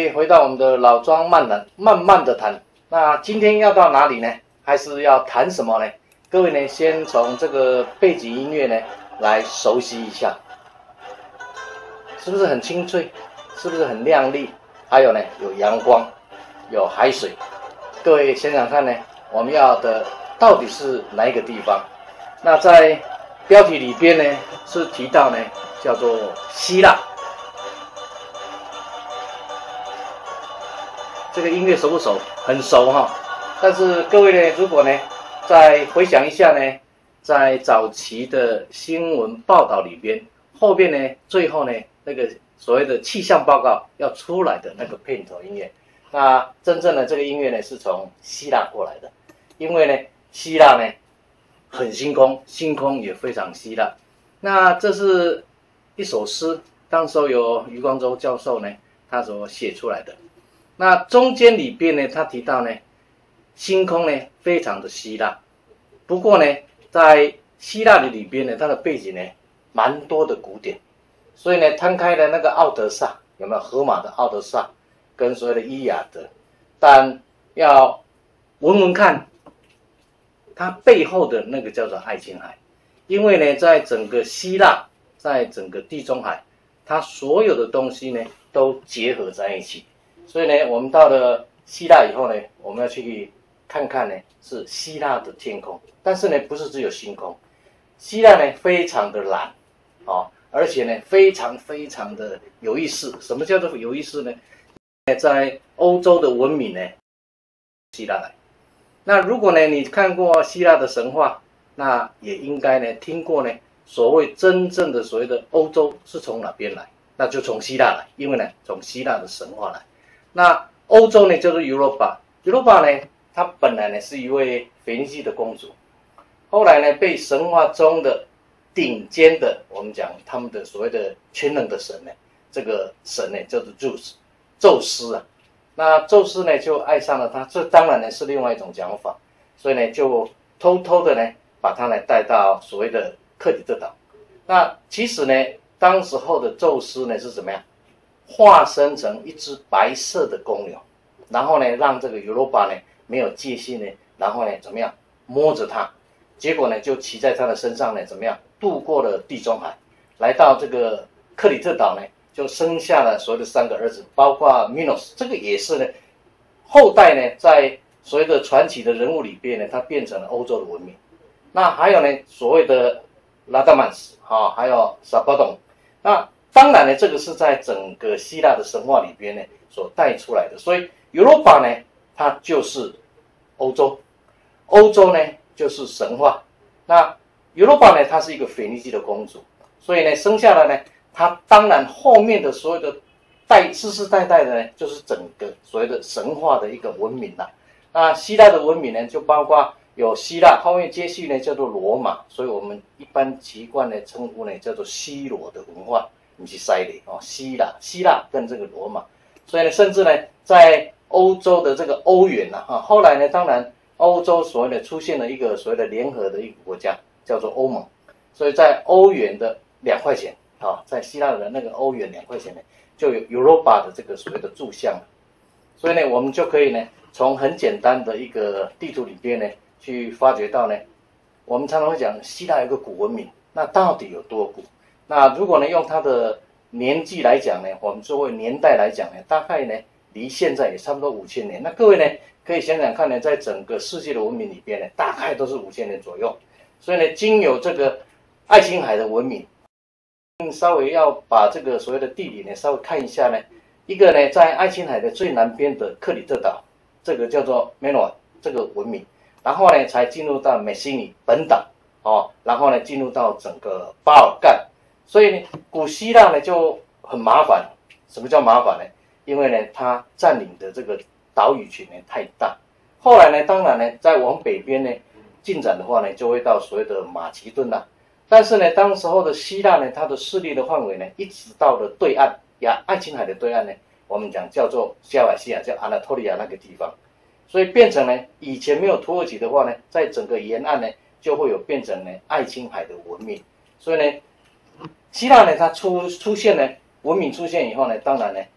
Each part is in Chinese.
位回到我们的老庄慢谈，慢慢的谈。那今天要到哪里呢？还是要谈什么呢？各位呢，先从这个背景音乐呢来熟悉一下，是不是很清脆？是不是很亮丽？还有呢，有阳光，有海水。各位想想看呢，我们要的到底是哪一个地方？那在标题里边呢是提到呢，叫做希腊。这个音乐熟不熟？很熟哈。但是各位呢，如果呢再回想一下呢，在早期的新闻报道里边，后边呢最后呢那个所谓的气象报告要出来的那个片头音乐，那真正的这个音乐呢是从希腊过来的，因为呢希腊呢很星空，星空也非常希腊。那这是一首诗，当时由余光中教授呢他所写出来的。那中间里边呢，他提到呢，星空呢非常的希腊，不过呢，在希腊的里边呢，它的背景呢蛮多的古典，所以呢，摊开了那个奥德萨，有没有荷马的奥德萨跟所谓的伊雅德，但要闻闻看它背后的那个叫做爱琴海，因为呢，在整个希腊，在整个地中海，它所有的东西呢都结合在一起。所以呢，我们到了希腊以后呢，我们要去看看呢，是希腊的天空。但是呢，不是只有星空，希腊呢非常的蓝，而且呢非常的有意思。什么叫做有意思呢？在欧洲的文明呢，希腊来。那如果呢你看过希腊的神话，那也应该呢听过呢所谓真正的所谓的欧洲是从哪边来？那就从希腊来，因为呢从希腊的神话来。那欧洲呢，叫做 Europa 呢，她本来呢是一位腓尼基的公主，后来呢被神话中的顶尖的，我们讲他们的所谓的全能的神呢，这个神呢叫做宙斯啊。那宙斯呢就爱上了她，这当然呢是另外一种讲法，所以呢就偷偷的呢把她呢带到所谓的克里特岛。那其实呢，当时候的宙斯呢是怎么样？化身成一只白色的公牛，然后呢，让这个 Europa 呢没有戒心呢，然后呢怎么样摸着它，结果呢就骑在它的身上呢，怎么样渡过了地中海，来到这个克里特岛呢，就生下了所谓的3个儿子，包括 Minos， 这个也是呢后代呢在所谓的传奇的人物里边呢，它变成了欧洲的文明。那还有呢所谓的拉达曼斯还有萨巴董，那当然呢，这个是在整个希腊的神话里边呢所带出来的，所以 Europa 呢，它就是欧洲，欧洲呢就是神话。那 Europa 呢，她是一个腓尼基的公主，所以呢生下来呢，她当然后面的所有的世世代代的呢，就是整个所谓的神话的一个文明啦。那希腊的文明呢，就包括有希腊，后面接续呢叫做罗马，所以我们一般习惯的称呼呢叫做西罗的文化。不是塞里希腊跟这个罗马，所以呢，甚至呢，在欧洲的这个欧元后来呢，当然欧洲所谓的出现了一个所谓的联合的一个国家，叫做欧盟，所以在欧元的2块钱在希腊的那个欧元2块钱呢，就有 Europa 的这个所谓的柱像，所以呢，我们就可以呢，从很简单的一个地图里边呢，去发掘到呢，我们常常会讲希腊有个古文明，那到底有多古？那如果呢用它的年纪来讲呢，我们作为年代来讲呢，大概呢离现在也差不多5000年。那各位呢可以想想看呢，在整个世界的文明里边呢，大概都是5000年左右。所以呢，经由这个爱琴海的文明，稍微要把这个所谓的地理呢稍微看一下呢，一个呢在爱琴海的最南边的克里特岛，这个叫做 Minoa 这个文明，然后呢才进入到美西尼本岛然后呢进入到整个巴尔干。所以呢，古希腊呢就很麻烦。什么叫麻烦呢？因为呢，它占领的这个岛屿群呢太大。后来呢，当然呢，在往北边呢进展的话呢，就会到所谓的马其顿啦。但是呢，当时候的希腊呢，它的势力的范围呢，一直到了对岸爱琴海的对岸呢，我们讲叫做西亚西亚，叫安纳托利亚那个地方。所以变成呢，以前没有土耳其的话呢，在整个沿岸呢，就会有变成呢爱琴海的文明。所以呢，希腊呢，它出现呢，文明出现以后呢，当然呢，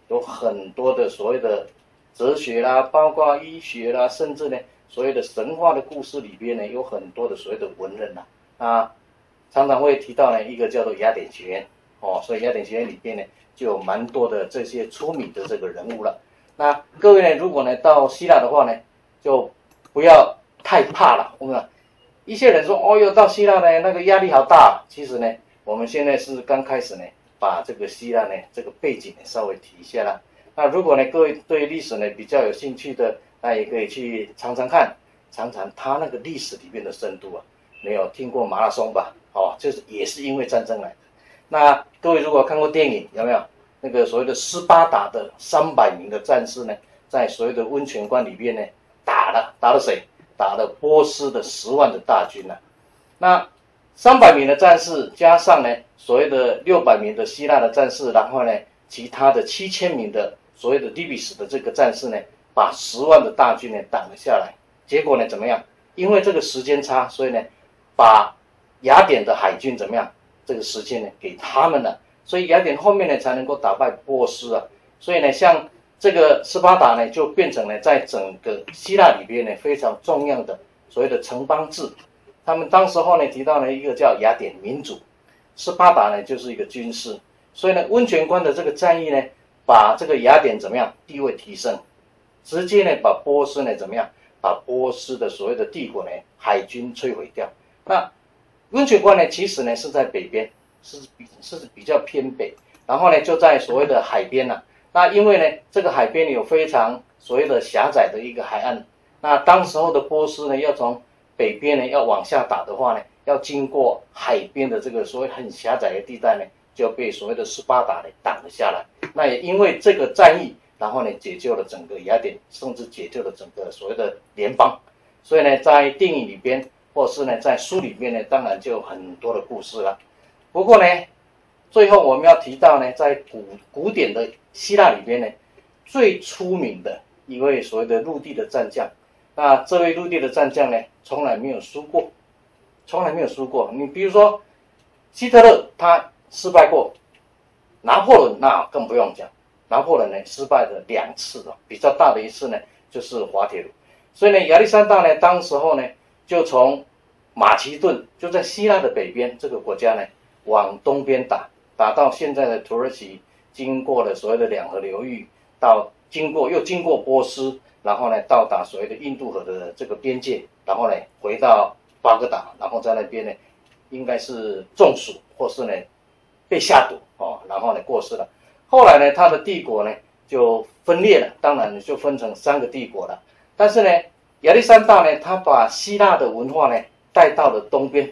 有很多的所谓的哲学啦，包括医学啦，甚至呢所谓的神话的故事里边呢，有很多的所谓的文人啦，常常会提到呢一个叫做雅典学院哦，所以雅典学院里边呢就有蛮多的这些出名的这个人物了。那各位呢，如果呢到希腊的话呢，就不要太怕了。我们一些人说哦哟，到希腊呢那个压力好大，其实呢我们现在是刚开始呢，把这个希腊呢这个背景呢稍微提一下啦。那如果呢各位对历史呢比较有兴趣的，那也可以去常常看，常常它那个历史里面的深度啊。没有听过马拉松吧？哦，就是也是因为战争来的。那各位如果看过电影，有没有那个所谓的斯巴达的300名的战士呢，在所谓的温泉关里面呢，打了谁？打了波斯的10万的大军啊。那300名的战士加上呢所谓的600名的希腊的战士，然后呢其他的7000名的所谓的利比斯的这个战士呢，把10万的大军呢挡了下来。结果呢怎么样？因为这个时间差，所以呢把雅典的海军怎么样？这个时间呢给他们了，所以雅典后面呢才能够打败波斯啊。所以呢，像这个斯巴达呢，就变成了在整个希腊里边呢非常重要的所谓的城邦制。他们当时候呢提到了一个叫雅典民主，斯巴达呢就是一个军事。所以呢，温泉关的这个战役呢，把这个雅典怎么样地位提升，直接呢把波斯呢怎么样？把波斯的所谓的帝国呢海军摧毁掉。那温泉关呢其实呢是在北边，是比较偏北，然后呢就在所谓的海边啊。那因为呢这个海边有非常所谓的狭窄的一个海岸，那当时候的波斯呢要从北边呢要往下打的话呢，要经过海边的这个所谓很狭窄的地带呢，就被所谓的斯巴达呢挡了下来。那也因为这个战役，然后呢解救了整个雅典，甚至解救了整个所谓的联邦。所以呢在电影里边或是呢在书里面呢，当然就有很多的故事了。不过呢最后我们要提到呢，在古典的希腊里边呢，最出名的一位所谓的陆地的战将。那这位陆地的战将呢从来没有输过，从来没有输过。你比如说希特勒他失败过，拿破仑那更不用讲，拿破仑呢失败了2次了，比较大的一次呢就是滑铁卢。所以呢亚历山大呢当时候呢就从马其顿，就在希腊的北边这个国家呢往东边打到现在的土耳其，经过了所谓的2河流域，又经过波斯，然后呢到达所谓的印度河的这个边界，然后呢回到巴格达，然后在那边呢应该是中暑或是呢被下毒哦，然后呢过世了。后来呢他的帝国呢就分裂了，当然就分成3个帝国了。但是呢亚历山大呢他把希腊的文化呢带到了东边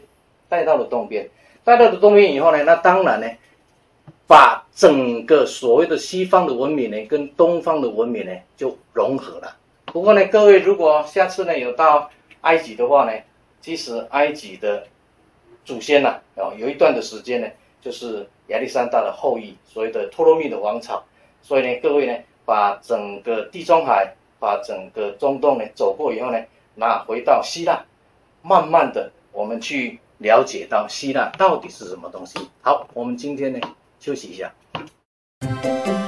以后呢，那当然呢把整个所谓的西方的文明呢跟东方的文明呢就融合了。不过呢各位如果下次呢有到埃及的话呢，其实埃及的祖先呢有一段的时间呢就是亚历山大的后裔，所谓的托勒密的王朝。所以呢各位呢把整个地中海，把整个中东呢走过以后呢，那回到希腊，慢慢的我们去了解到希腊到底是什么东西。好，我们今天呢休息一下。